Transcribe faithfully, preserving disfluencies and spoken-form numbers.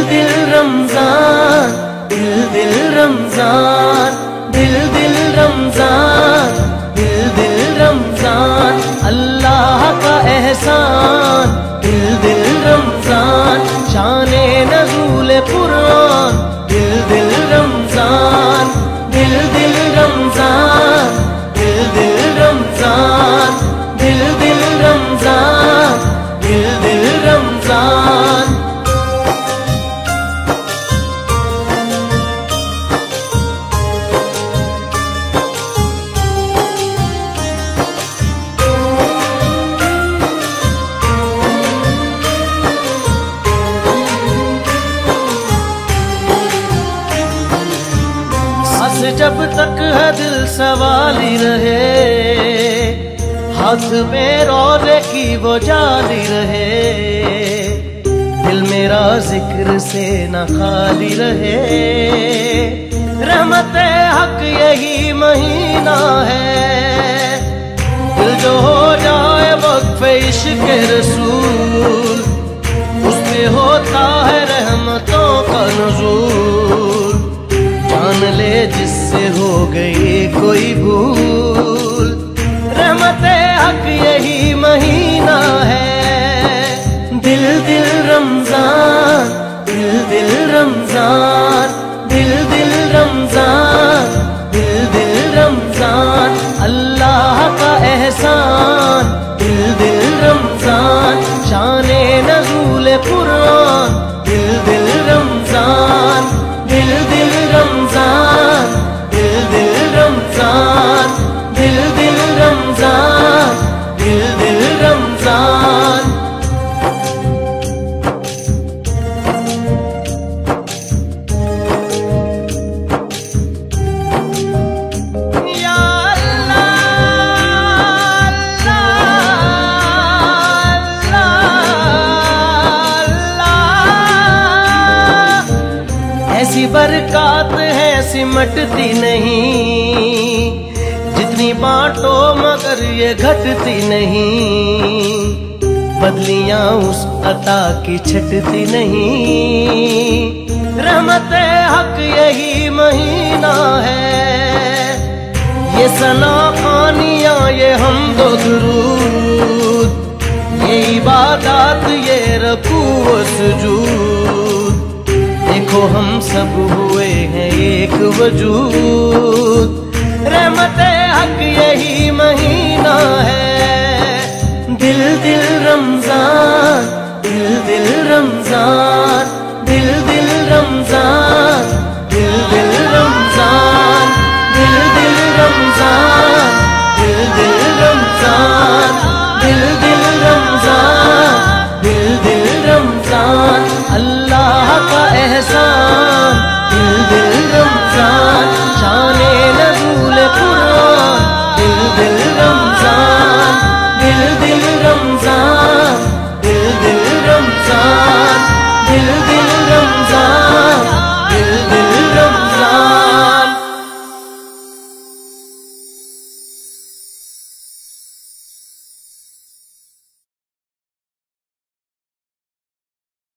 दिल रमजान, दिल दिल रमजान, दिल दिल रमजान, दिल दिल रमजान, अल्लाह का एहसान। दिल दिल रमजान, शाने नज़ूल कुरान। दिल दिल रमजान, दिल दिल रमजान, दिल दिल रमजान, दिल दिल रमजान, दिल दिल रमजान। जब तक है दिल सवाली रहे, हाथ में रोज़े की वो जाली रहे। दिल मेरा जिक्र से न खाली रहे। रहमते हक यही महीना है। दिल जो हो जाए वक्फ़े इश्क़ रसूल, उस पे होता है रहमतों का नुज़ूल। जान ले जिससे हो गई कोई भूल, रहमते हक यही महीना है। दिल दिल रमजान, दिल दिल रमजान, दिल दिल रमजान, दिल दिल रमजान, अल्लाह का एहसान। दिल दिल रमजान, शाने नज़ूल कुरान। दिल दिल रमजान, दिल दिल रमजान, दिल दिल रमजान, दिल दिल रमजान, दिल दिल रमजान। या अल्लाह, ऐसी बरकत है सिमटती नहीं, जितनी बांटो मगर ये घटती नहीं। बदलियां उस अता की छटती नहीं। रहमते हक यही महीना है। ये सना खानियां, ये हमदो दुरूद, ये इबादत, ये रकू व सुजूद। देखो हम सब हुए हैं एक वजूद। रहमते हक यही महीना है। दिल दिल रमजान, दिल दिल रमजान, दिल दिल रमजान, दिल दिल रमजान, दिल दिल रमजान, दिल दिल रमजान, दिल दिल रमजान, दिल दिल रमजान, अल्लाह का एहसान।